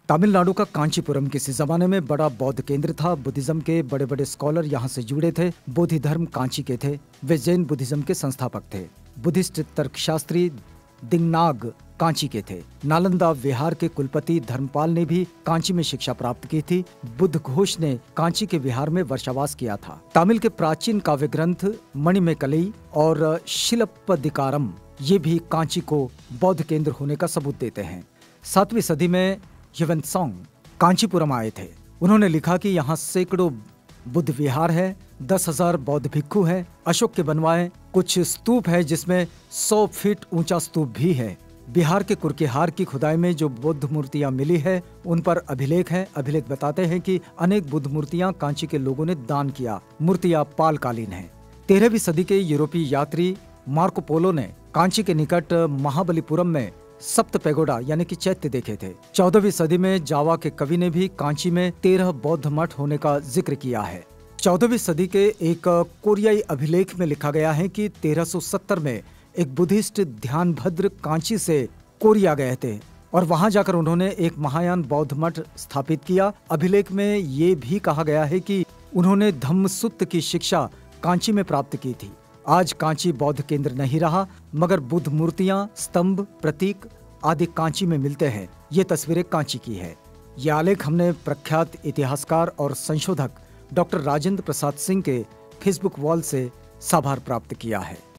तमिलनाडु का कांचीपुरम किसी जमाने में बड़ा बौद्ध केंद्र था। बुद्धिज्म के बड़े बड़े स्कॉलर यहाँ से जुड़े थे। बोधि धर्म कांची के थे। वे जैन बुद्धिज्म के संस्थापक थे। बुद्धिस्ट तर्कशास्त्री दिंगनाग कांची के थे। नालंदा विहार के कुलपति धर्मपाल ने भी कांची में शिक्षा प्राप्त की थी। बुद्धघोष ने कांची के विहार में वर्षावास किया था। तमिल के प्राचीन काव्य ग्रंथ मणिमेकलई और शिलप्पदिकारम ये भी कांची को बौद्ध केंद्र होने का सबूत देते हैं। 7वीं सदी में ह्वेनत्सोंग कांचीपुरम आए थे। उन्होंने लिखा कि यहाँ सैकड़ों बुद्ध विहार है, 10,000 बौद्ध भिक्खु हैं, अशोक के बनवाए कुछ स्तूप है जिसमें 100 फीट ऊंचा स्तूप भी है। बिहार के कुरकेहार की खुदाई में जो बुद्ध मूर्तियां मिली है उन पर अभिलेख है। अभिलेख बताते हैं कि अनेक बुद्ध मूर्तियां कांची के लोगों ने दान किया। मूर्तियां पालकालीन हैं। 13वीं सदी के यूरोपीय यात्री मार्को पोलो ने कांची के निकट महाबलीपुरम में सप्त पैगोडा यानी कि चैत्य देखे थे। 14वीं सदी में जावा के कवि ने भी कांची में 13 बौद्ध मठ होने का जिक्र किया है। 14वीं सदी के एक कोरियाई अभिलेख में लिखा गया है कि 1370 में एक बुद्धिस्ट ध्यानभद्र कांची से कोरिया गए थे और वहां जाकर उन्होंने एक महायान बौद्ध मठ स्थापित किया। अभिलेख में ये भी कहा गया है कि उन्होंने धम्मसुत्त की शिक्षा कांची में प्राप्त की थी। आज कांची बौद्ध केंद्र नहीं रहा, मगर बुद्ध मूर्तियां, स्तंभ, प्रतीक आदि कांची में मिलते हैं। ये तस्वीरें कांची की है। ये आलेख हमने प्रख्यात इतिहासकार और संशोधक डॉक्टर राजेंद्र प्रसाद सिंह के फेसबुक वॉल से साभार प्राप्त किया है।